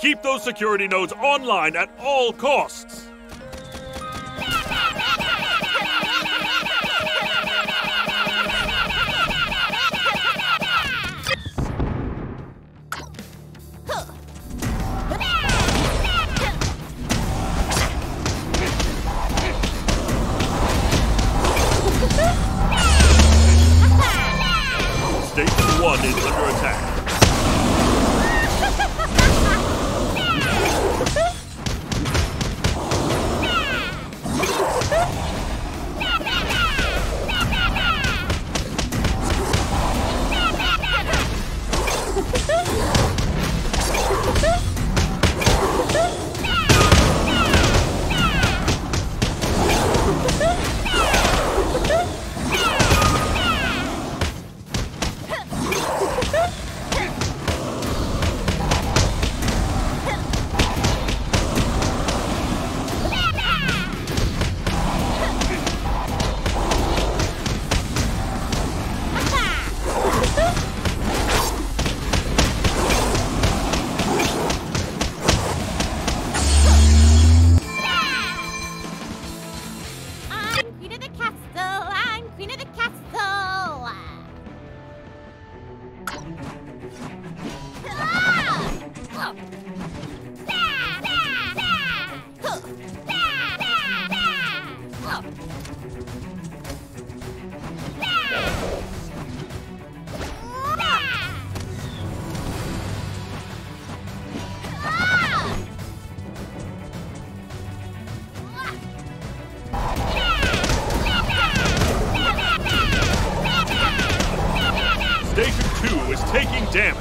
Keep those security nodes online at all costs. Station 1 is under attack. Station 2 is taking damage.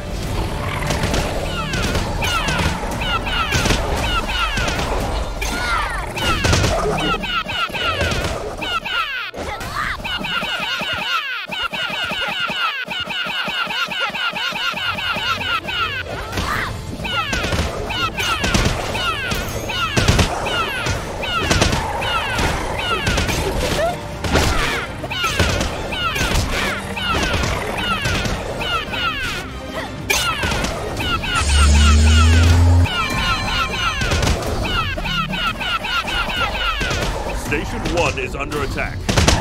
Station 1 is under attack.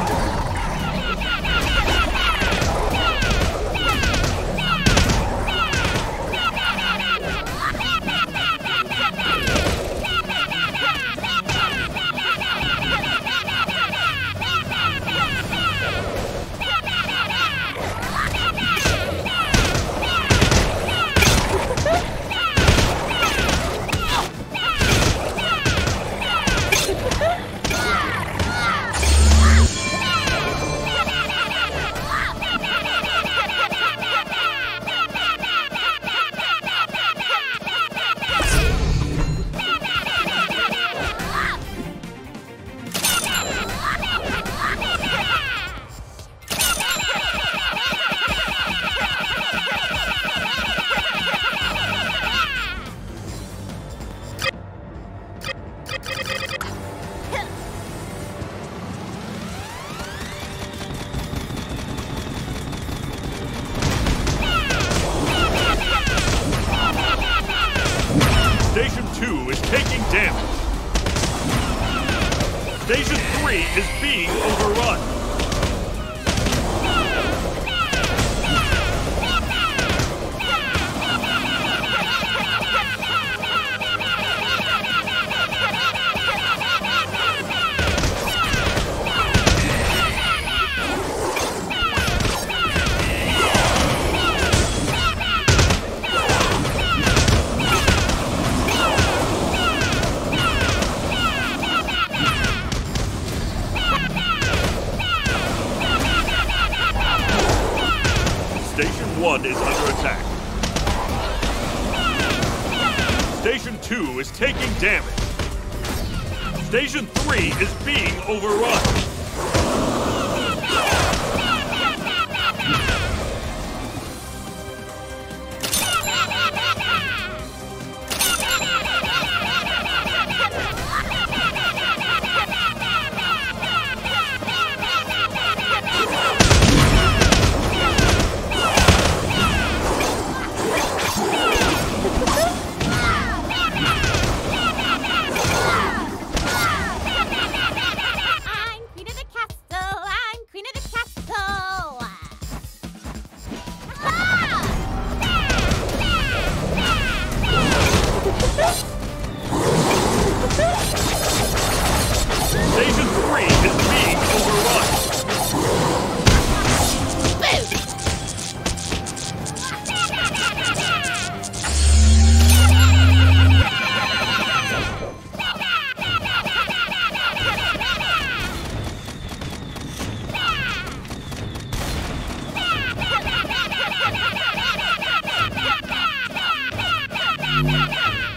Station 2 is taking damage. Station 3 is being overrun. Station 1 is under attack. Station 2 is taking damage. Station 3 is being overrun.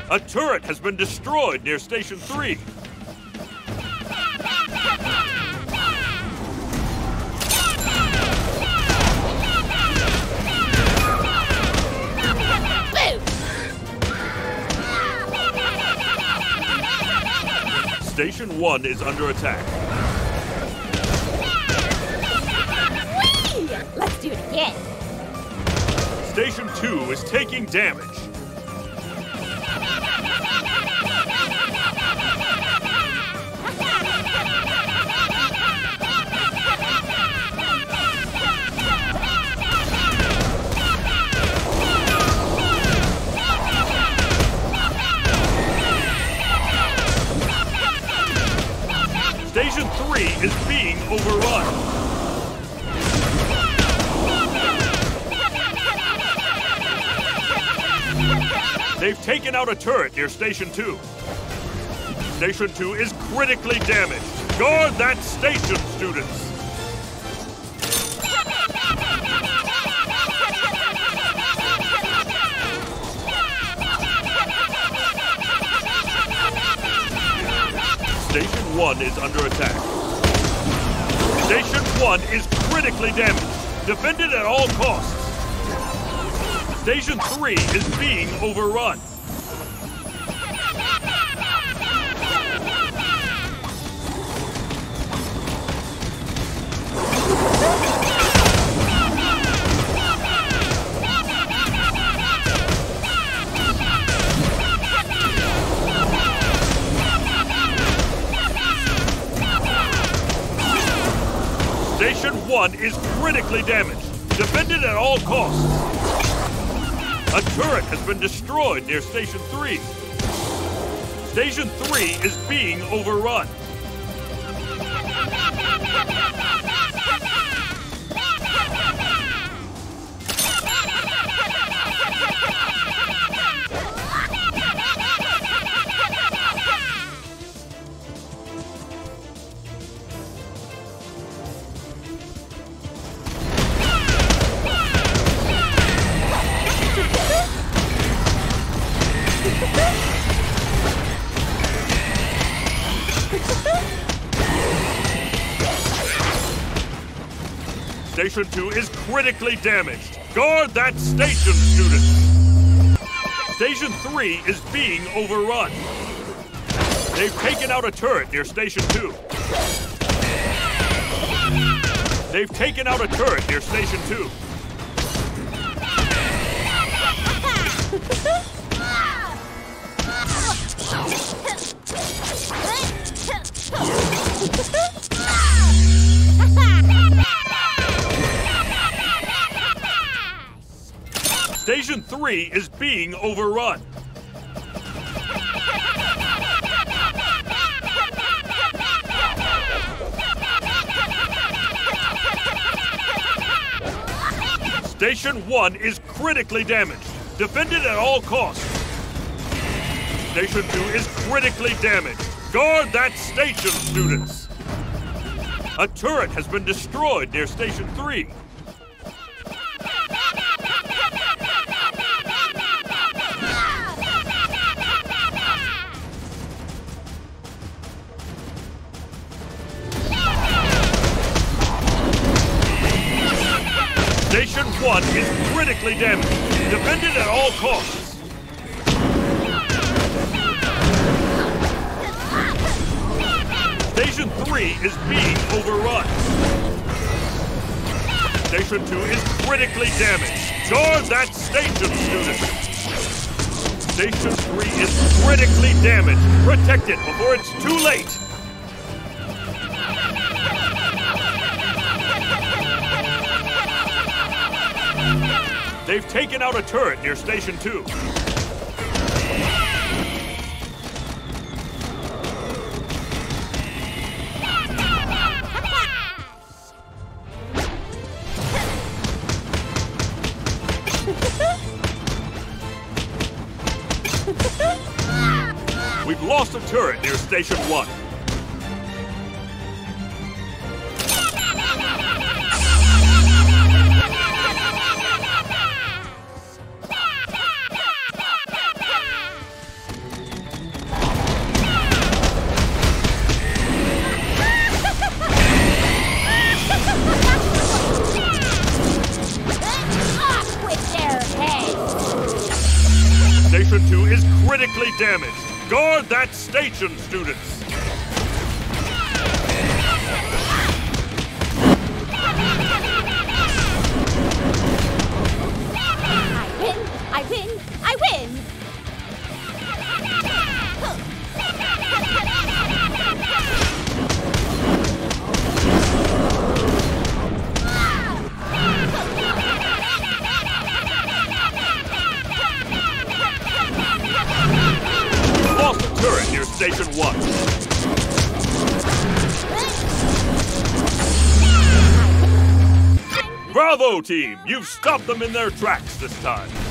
A turret has been destroyed near Station 3. Station 1 is under attack. Whee! Let's do it again. Station 2 is taking damage. Station 3 is being overrun. They've taken out a turret near Station 2. Station 2 is critically damaged. Guard that station, students! Station 1 is under attack. Station 1 is critically damaged. Defend it at all costs. Station 3 is being overrun. Station 1 is critically damaged. Defend it at all costs. A turret has been destroyed near Station 3. Station 3 is being overrun. Station 2 is critically damaged. Guard that station, students! Station 3 is being overrun. They've taken out a turret near Station 2. They've taken out a turret near Station 2. Station 3 is being overrun. Station 1 is critically damaged. Defend it at all costs. Station 2 is critically damaged. Guard that station, students. A turret has been destroyed near Station 3. Station 1 is critically damaged. Defend it at all costs. Station 3 is being overrun. Station 2 is critically damaged. Guard that station, students. Station 3 is critically damaged. Protect it before it's too late. They've taken out a turret near Station 2. We've lost a turret near Station 1. critically damaged. Guard that station, students. I win! I win! Lost a turret near Station 1. Bravo, team! You've stopped them in their tracks this time.